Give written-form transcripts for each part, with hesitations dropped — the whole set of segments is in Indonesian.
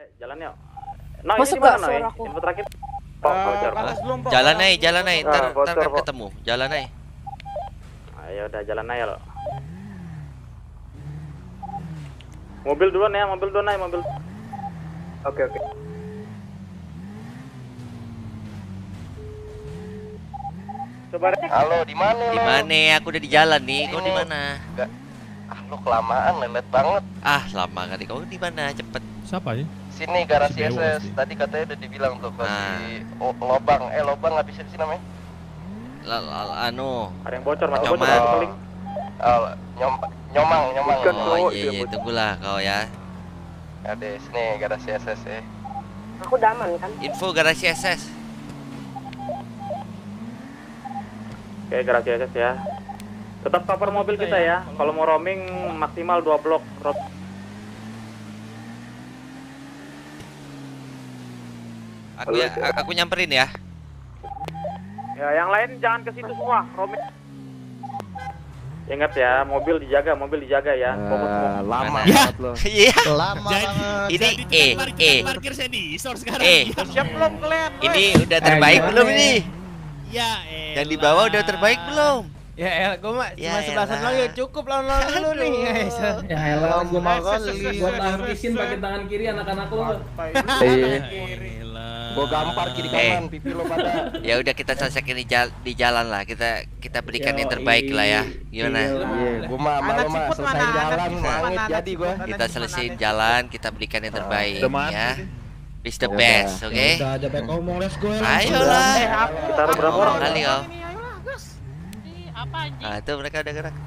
Jalan yuk. Nah, Masuk ini di mana, gak Noy? suara aku? Info terakhir. Jalan aja, ntar kan ketemu. Jalan aja. Ayo udah jalan aja lo. Mobil duluan ya, mobil. Oke. Coba Halo, di mana? Di mana? Aku udah di jalan nih. Kau di mana? Enggak. Lo kelamaan, lelet banget. Ah, lama kali. Kau di mana? Cepet. Siapa ya? Sini garasi Si Dewo SS. pasti. Tadi katanya udah dibilang tuh Nah. di lobang. Lobang nggak bisa di sini namanya. ada yang bocor, masuk Coba. bocor masuk link. Nyomang. Oh iya, tunggulah kau ya. Ada sini garasi SS ya. Aku daman kan? Info garasi SS. Oke, garasi SS ya. Tetap cover mobil kita ya. Kalau mau roaming maksimal 2 blok. Aku nyamperin ya. Ya, yang lain jangan ke situ semua. Roaming. Ingat ya, mobil dijaga ya. Fokus semua. Lama Ya. banget lo. Iya. Lama banget. Ini Parkir sensor sekarang. Siap belum kalian? Ini udah terbaik belum nih? Ya, Yang di bawah udah terbaik belum? Ya elah, gue mah Ya cuma sebelasan elah. doang ya cukup lawan dulu nih guys. Ya elah, gue mau kali. buat tangkisin pakai tangan kiri anak-anak lo. Gue gampar kiri kanan pipi lo pada. Ya udah kita selesaikan di jalan lah. Kita berikan yang terbaik lah ya. Gimana? Iya, gue mah malu mah selesai jalan mangit jadi gue. Kita selesaiin jalan, kita berikan yang terbaik ya. Is the Ya best, udah. oke? Udah aja baik ngomong, let's go. Ayolah. Kita harus berapa orang? Kali kau. Apa anjing? Ah, tuh mereka udah gerak.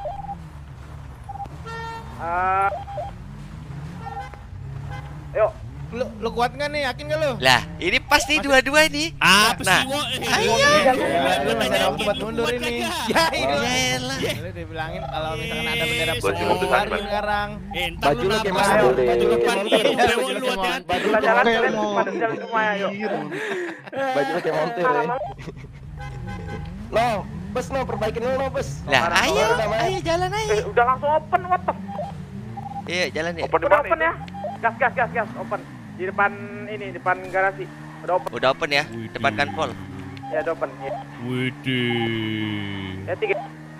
Yuk. Lu kuat nggak nih? Yakin nggak lu? Lah, ini pasti dua-dua nih. Apa Nah, sih, Wo? ayo. Lu nanya aku buat mundur ini. Ya Yaelah. Lu dibilangin kalau misalkan ada bendera Baju putih mobil keluarin kan, sekarang. Ntar Baju lu lu kayak nabrak. mana? Baju lu Kayak parkir. montir. Dewo, lu hati-hati. Kita jalan kalian pada jalan semua ya, yuk. Baju lo kayak montir ya. No, bus no, perbaikin dulu no bus. Lah, ayo jalan aja. Udah langsung open, what the? Iya, jalan ya. Udah open ya. Gas, open. Di depan ini, depan garasi. Udah open. Udah open ya, depan kanpol. Ya, udah open. Ya. Widih. Ya, 3.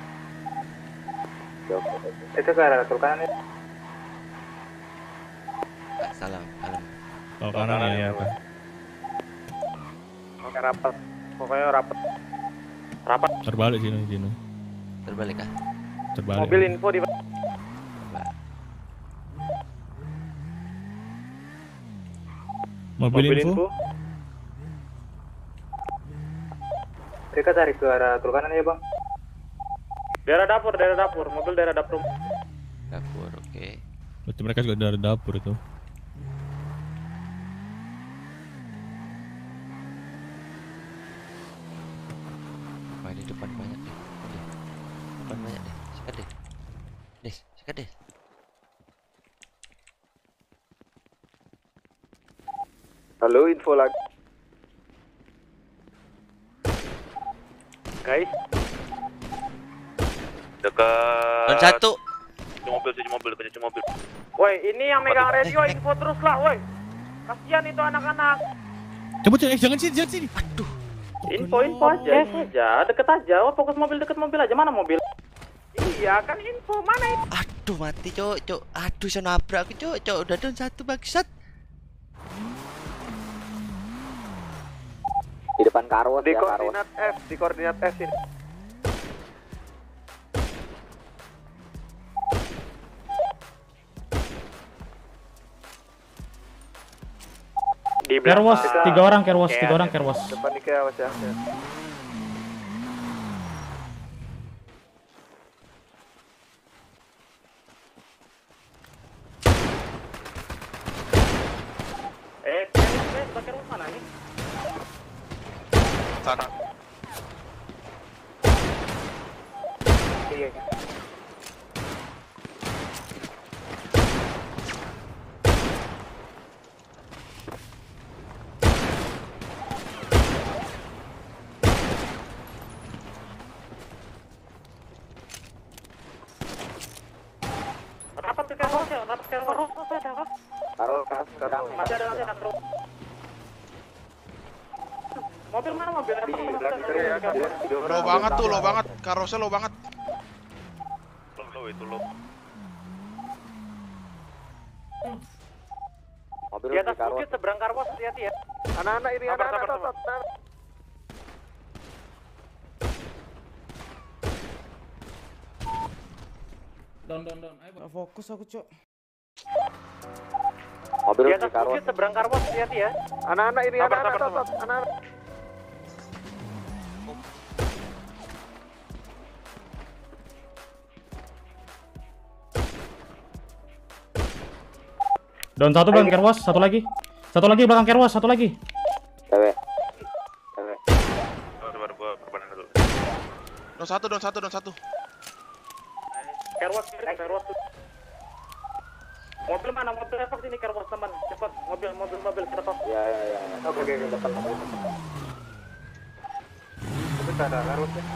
Itu ke arah kanan ya. Salam. Oh, kanan ya. Oke, rapat. Pokoknya rapat. Terbalik sini. Terbalik ah. Terbalik. Mobil info di Mobil info. Mereka tarik ke arah kanan ya bang. daerah dapur. Mobil daerah dapur. Dapur, oke. Berarti mereka juga dari dapur itu. Wah, di depan banyak deh. Depan banyak deh. Sikat deh. Halo, info lagi. Guys, Dekat. Dan satu. Cuci mobil. woi, ini yang megang radio info terus lah, woi. Kasihan itu anak-anak. Coba jangan sini. Info aja, deket aja. Oh, fokus mobil, deket mobil aja. Mana mobil? Iya, kan info mana itu? Aduh, mati, Cok. Aduh, saya nabrak aku, Cok. Udah down satu bangsat. Di depan Karwas Di ya, Karwas. koordinat F ini. Di Kerwas, belakang. 3 orang Kerwas. Depan nih kayak awas ya. Pakai rumah mana nih? Sana. Iya. Rapat ke Kerwas ya, rapat ke Kerwas ada kah? Karwas. Masih ada truk. Mobil mana mobil? Low banget tuh, low banget. Karosnya low banget. Low itu low. Di atas bukit seberang Karwas, hati-hati ya. Anak-anak ini, anak-anak. Down. Ayo, Fokus aku, Cok. Di atas bukit seberang Karwas, hati-hati ya. Anak-anak ini, anak-anak. down satu belakang Kerwas, satu lagi belakang Kerwas, satu lagi. Cewek. Down satu. Kerwas. Mobil mana? Mobil evac sini Kerwas teman. Cepat, mobil kita top. Ya. Oke, depan. Mobil ada Kerwas ya.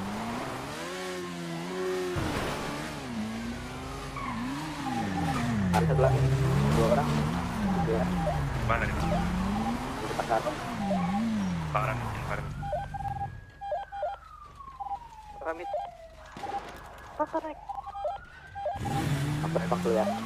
Ada sebelah ini. 2 orang. Ya. Mana nih? Di depan Parang. Ramit. Pasar naik. Apa evac dulu ya?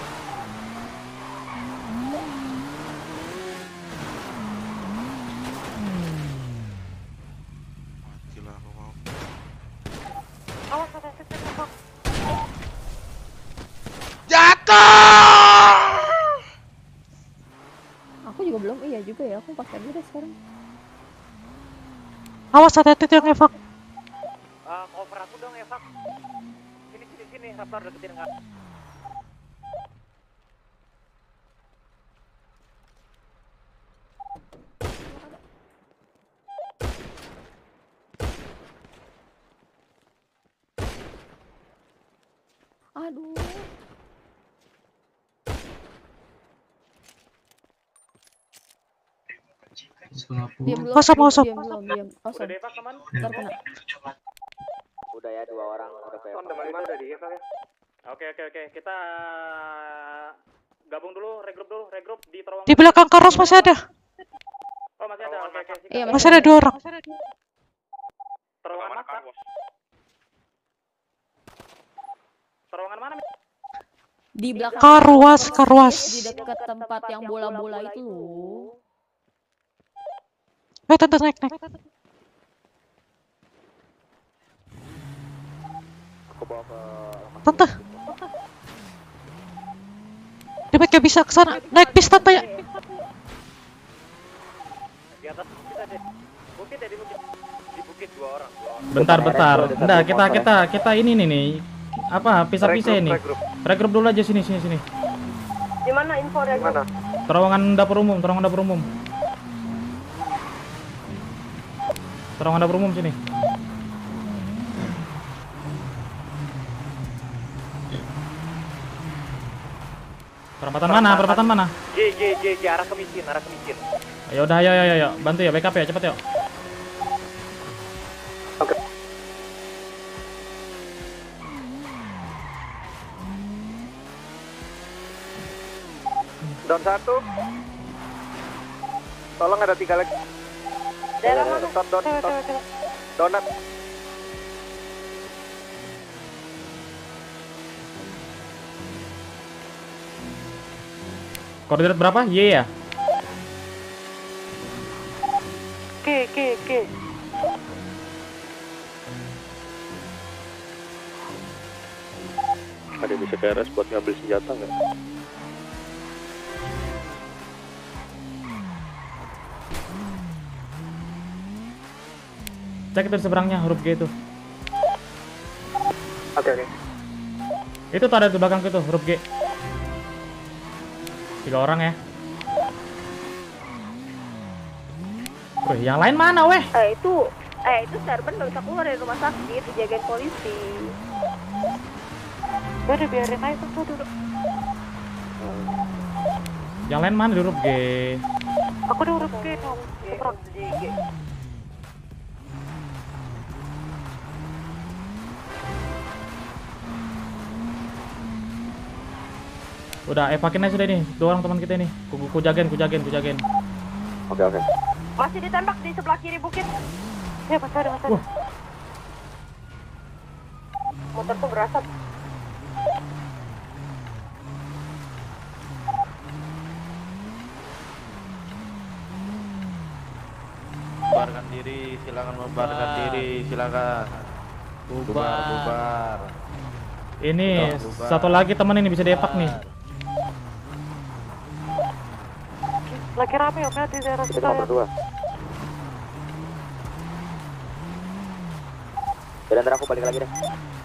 Gila, aku mau. Awas ada evac. Jatuh! Aku juga belum, iya juga ya, aku pakai dulu deh sekarang. Awas ada yang evac. Cover aku dong evac. Sini, Raptor deketin enggak? Aduh. Diam belum. Kosong. Diam. Udah di evac teman? Ntar kena. Udah ya 2 orang udah ke evac. Udah di evac ya. Oke. Kita gabung dulu, regroup di terowongan. Di belakang Karos masih ada. Oh, masih ada. Oke. Iya, Masih ada 2 orang. Terowongan masak. Terowongan mana? Di belakang Karwas. di dekat tempat yang bola-bola itu loh. Tante naik. Aku bawa ke Tante. Demet gak bisa kesana. Naik bis tante ya. di atas bukit ada. Bukit ya, di bukit 2 orang. Bentar. Bentar, kita ini nih. Apa? Pisah-pisah ini. Regroup dulu aja sini. Di mana info regroup? Terowongan dapur umum. Terowongan dapur umum sini. Perempatan mana? G, arah ke miskin. Ayo udah, ayo. Bantu ya, backup ya, cepet yuk. Down 1. Tolong ada 3 lagi. Daerah mana? Donat. Koordinat berapa? Y ya? K. Ada bisa ke RS buat ngambil senjata nggak? Cek itu di seberangnya, huruf G itu. Oke. Itu tuh ada di belakang itu, huruf G. 3 orang ya. Wih, yang lain mana weh? Itu Serban nggak bisa keluar dari rumah sakit, dijagain polisi. Udah biarin aja tuh duduk. Yang lain mana di huruf G? Aku udah huruf G dong. Udah, evakin aja sudah nih. 2 orang teman kita ini. Ku jagain. Oke. Masih ditembak di sebelah kiri bukit. Ya, masih ada. Motorku berasap. Bubarkan diri, silakan membubarkan diri, silakan. Bubar. Ini satu lagi teman ini bisa diepak nih. Lagi rame ya, di daerah Kita kita ya. berdua. Dan ntar aku balik lagi deh.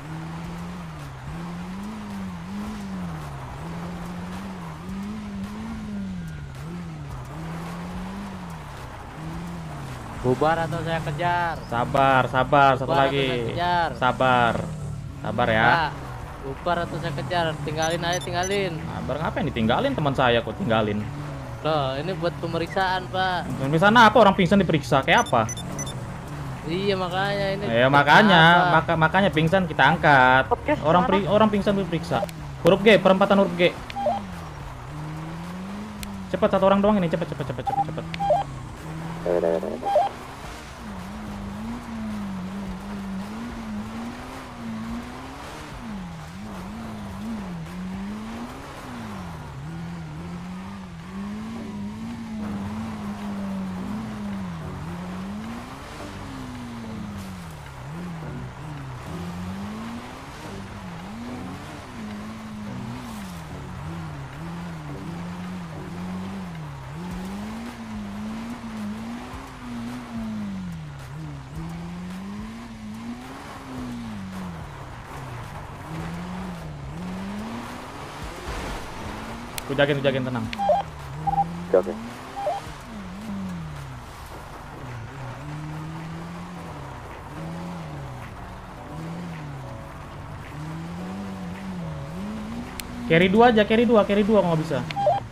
Bubar atau saya kejar? Sabar, satu lagi. Sabar ya. Bubar atau saya kejar? Tinggalin. Sabar, ngapain ditinggalin teman saya kok tinggalin? Loh, ini buat pemeriksaan, Pak. Pemeriksaan apa? Orang pingsan diperiksa kayak apa? Iya, makanya ini. Ya makanya pingsan kita angkat. Orang pingsan diperiksa. Huruf G, perempatan huruf G. Cepat, 1 orang doang ini, cepat. Ya. Ku jagain tenang. Oke. Carry 2 aja, carry 2 kalau nggak bisa.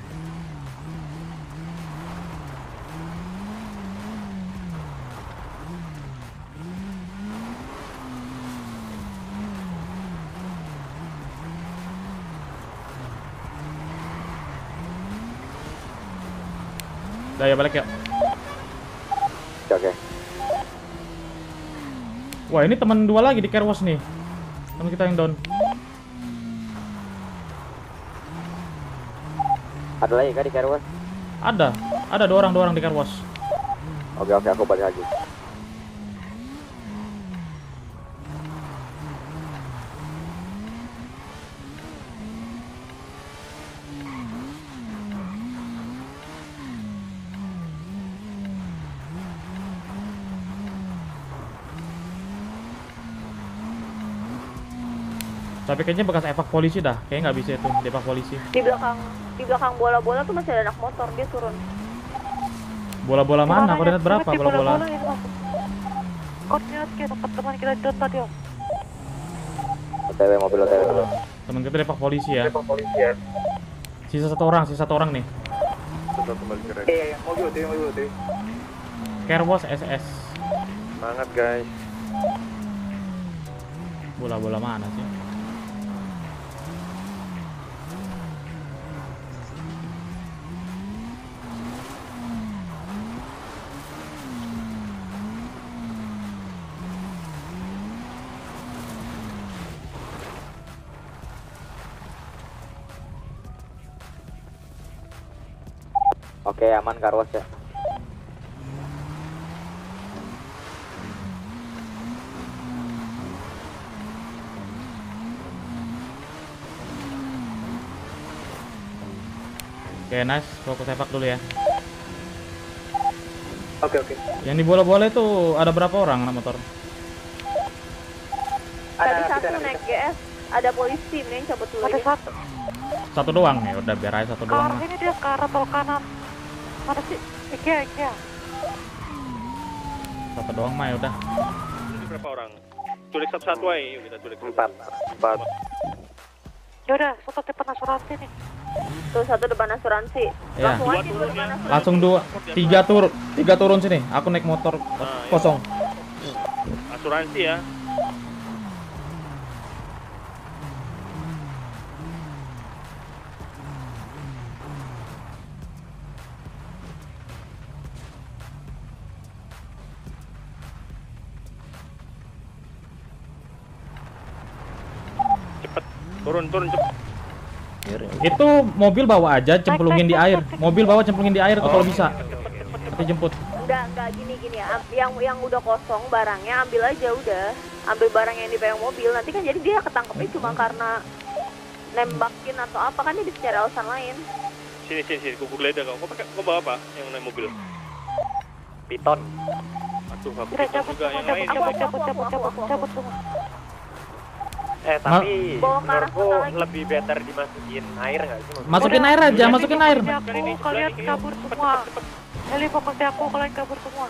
Udah ya, balik ya. Oke. Wah, ini teman 2 lagi di car wash nih. Teman kita yang down. Ada lagi kah di car wash? Ada 2 orang di car wash. Oke, aku balik lagi. Tapi kayaknya bekas evak polisi dah. Kayaknya nggak bisa itu di evak polisi. Di belakang bola-bola tuh masih ada anak motor, dia turun. Bola-bola mana? Koordinat berapa bola-bola? Koordinat kita tempat teman kita down tadi, Om. OTW mobil dulu. Temen kita di evak polisi ya. Sisa satu orang nih. Mobil. Car wash SS. Semangat guys. Bola-bola mana sih? Oke, aman car wash ya. Oke, nice. Fokus sepak dulu ya. Oke. Yang di bola-bola itu ada berapa orang anak motor? Tadi satu naik GS, ada polisi, nih cabut dulu Ada aja. Satu doang ya, udah biar aja satu Ke doang. arah ini dia, ke arah tol kanan. Mana sih? Iya. Satu doang mah ya udah. Ini berapa orang? Culik satu-satu aja, yuk kita culik 4. Ya udah, foto depan asuransi nih. Tuh satu depan asuransi. Ya. Langsung aja dulu depan asuransi. Langsung 3 turun sini. Aku naik motor kosong. Asuransi ya. Turun cepet. Itu mobil bawa aja, cemplungin di air. Mobil bawa cemplungin di air tuh kalau bisa. Nanti jemput. Enggak gini yang udah kosong barangnya ambil aja udah. Ambil barang yang dipegang mobil, nanti kan jadi dia ketangkepnya cuma karena nembakin atau apa, kan dia bisa cari alasan lain. Sini, kuku geledah kau bawa apa yang naik mobil? Piton. Aduh, aku piton juga yang lain. Cabut semua. Tapi menurutku lebih better dimasukin air nggak sih? Masukin air aja, masukin air. Kalian kabur semua. Heli fokus di aku, kalian kabur semua.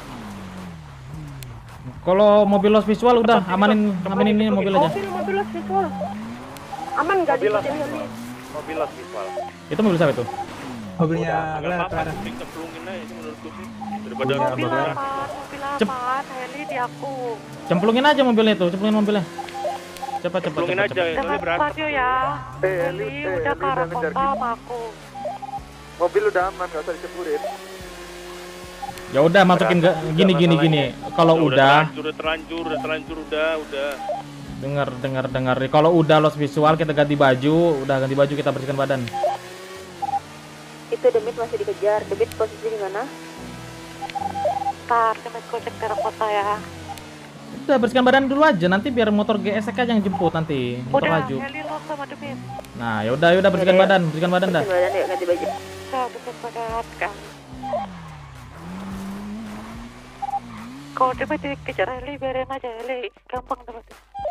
Kalau mobil lost visual udah amanin ini mobil aja. Mobil lost visual. Aman nggak di heli? Mobil lost visual. Itu mobil siapa itu? Mobilnya Clara. Cemplungin aja itu menurutku sih. Daripada Mobil aman, heli di aku. Cemplungin aja mobilnya itu, cemplungin mobilnya. Cepat. cemplungin aja, Jangan radio ya. Heli udah ke arah kota sama aku. Mobil udah aman, gak usah dicemburin. Ya udah masukin gini. Kalau udah terlanjur udah. Dengar. Kalau udah lost visual kita ganti baju, kita bersihkan badan. Itu Demit masih dikejar. Demit posisi di mana? Ntar, Demit cek ke arah kota ya. Udah bersihkan badan dulu aja, nanti biar motor GSK aja yang jemput nanti. Motor Udah, laju. heli lo sama Demit. Nah, ya udah bersihkan badan dah. Bersihkan badan yuk, ganti baju. Udah, bersihkan badan kan. Kalau Demit dikejar heli, biarin aja heli. Gampang Demit.